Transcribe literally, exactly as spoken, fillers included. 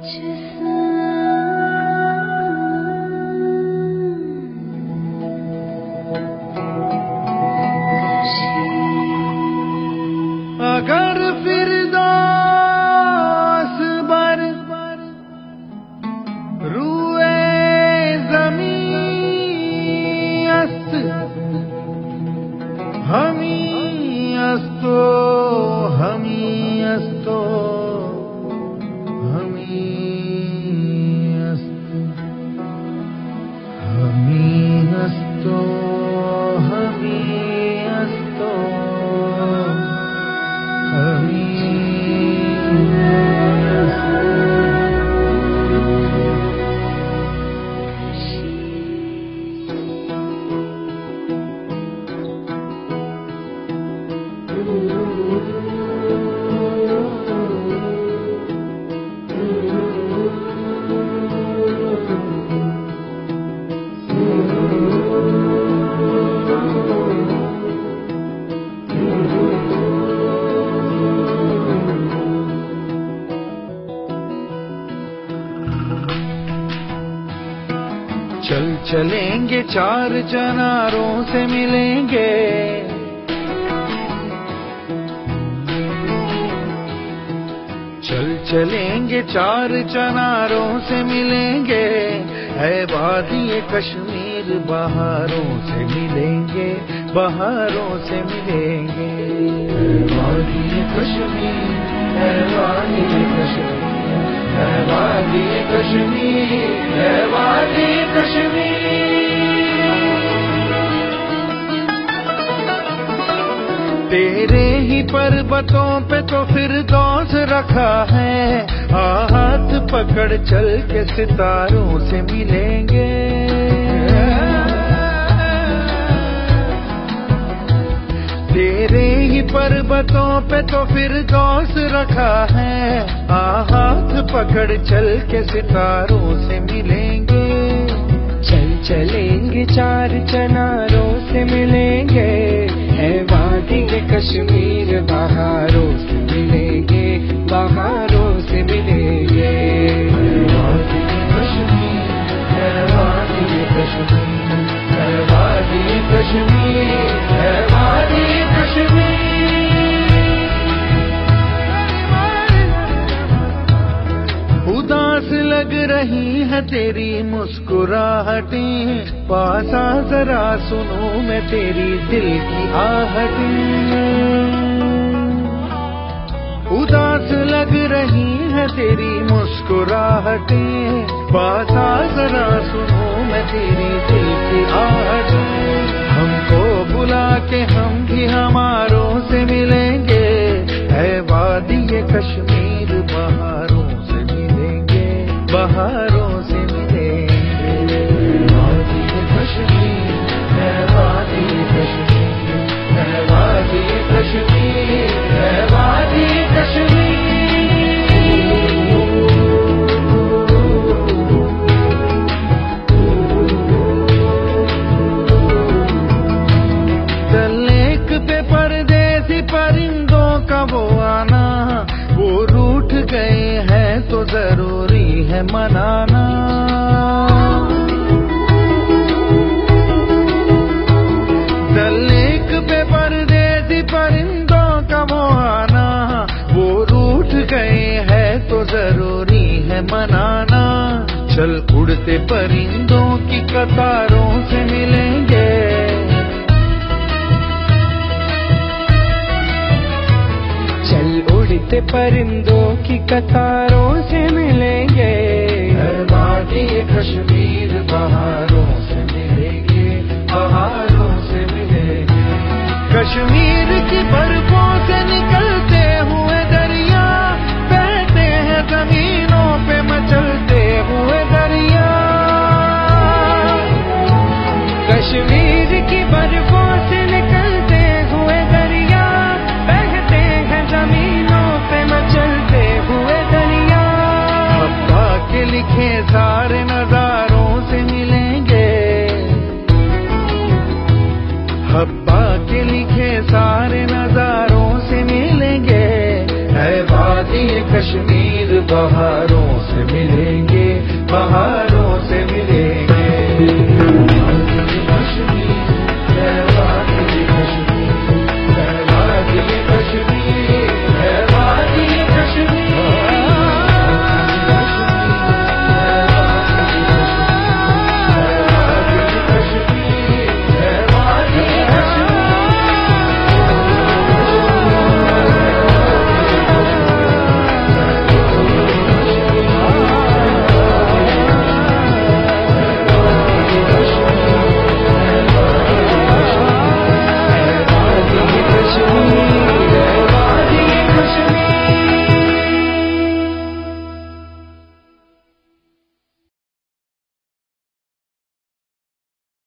अगर फिरदौस बर रूए ज़मीं अस्त हमी अस्तो हमी अस्तो हमी अस्तो हमी अस्तो हमी अस्तो हमी चल चलेंगे चार चनारों से मिलेंगे, चल चलेंगे चार चनारों से मिलेंगे, है वादी कश्मीर बहारों से मिलेंगे, बहारों से मिलेंगे। वादी कश्मीर है वादी कश्मीर है वादी कश्मीर है वादी कश्मीर। तेरे ही पर्वतों पे तो फिरदौस रखा है, हाथ पकड़ चल के सितारों से मिलेंगे। तेरे ही पर्वतों पे तो फिरदौस रखा है, हाथ पकड़ चल के सितारों से मिलेंगे। चल चलेंगे चार चनारों से मिलेंगे, है वादी कश्मीर बहारों से मिलेंगे, बहारों से मिलेंगे। वादी कश्मीर है वादी कश्मीर है वादी कश्मीर है वादी कश्मीर। उदास लग रही है तेरी मुस्कुराहटें, पास आ जरा सुनो मैं तेरी दिल की आहटें। उदास लग रही है तेरी मुस्कुराहटें, पास आ जरा सुनो मैं तेरी दिल की आहटें। हमको बुला के हम भी हमारों से मिलेंगे, है वादी कश्मीर बहारों से मिलेंगे, बहारों से मिलेंगे। वादी कश्मीर है वादी कश्मीर है वादी कश्मीर है वादी कश्मीर। तलेक पे परदेसी परिंदों का वो आना, वो रूठ गए हैं तो जरूरी है मनाना। तलेक पे परदेसी परिंदों का वो आना, वो रूठ गए हैं तो जरूरी है मनाना। चल उड़ते परिंदों की कतारों से मिलेंगे, चल उड़ते परिंदों की कतारों से मिलेंगे, है वादी कश्मीर बहारों से मिलेंगे, बहारों से मिलेंगे। कश्मीर की बर्फों से निकलते हुए दरिया, बहते हैं जमीनों पे मचलते हुए दरिया। कश्मीर की बर्फों से निकलते हुए दरिया, बहते हैं जमीनों पे मचलते हुए दरिया। हब्बा के लिखे सारे नजारों से मिलेंगे, हब्बा के लिखे सारे नजारों से मिलेंगे, है वादी कश्मीर बहारों से मिलेंगे पहाड़ों से